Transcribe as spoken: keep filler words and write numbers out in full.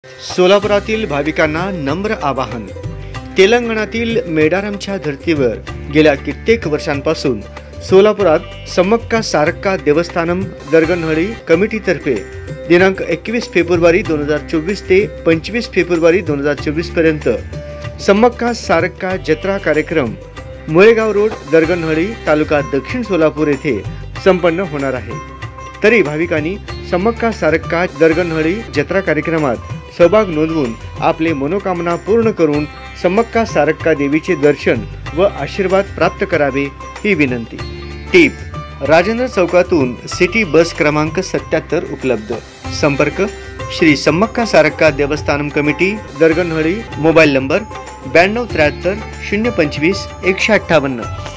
सोलापुरातील भाविकांना नम्र आवाहन। तेलंगणातील मेडारमच्या धर्तीवर गेल्या कित्येक वर्षांपासून सोलापुरात सम्मक्का सारक्का देवस्थानम दरगनहळ्ळी कमिटीतर्फे दिनांक एकवीस फेब्रुवारी दोन हजार चोवीस ते पंचवीस फेब्रुवारी दोन हजार चोवीस पर्यंत सम्मक्का सारक्का जत्रा कार्यक्रम मुळेगाव रोड दरगनहळ्ळी तालुका दक्षिण सोलापूर येथे संपन्न होणार आहे। तरी भाविकांनी सम्मक्का सारक्का दरगनहळ्ळी जत्रा कार्यक्रमात सहभाग नोंदवून आपले मनोकामना पूर्ण करून सम्मक्का सारक्का देवीचे दर्शन व आशीर्वाद प्राप्त करावे ही विनंती। टीप राजेंद्र चौकातून सिटी बस क्रमांक सत्याहत्तर उपलब्ध। संपर्क Shri Sammakka Sarakka Devasthanam committee Darganahalli. Mobile number ब्याण्णव त्र्याहत्तर शून्य पंचवीस एकशे अठ्ठावन्न।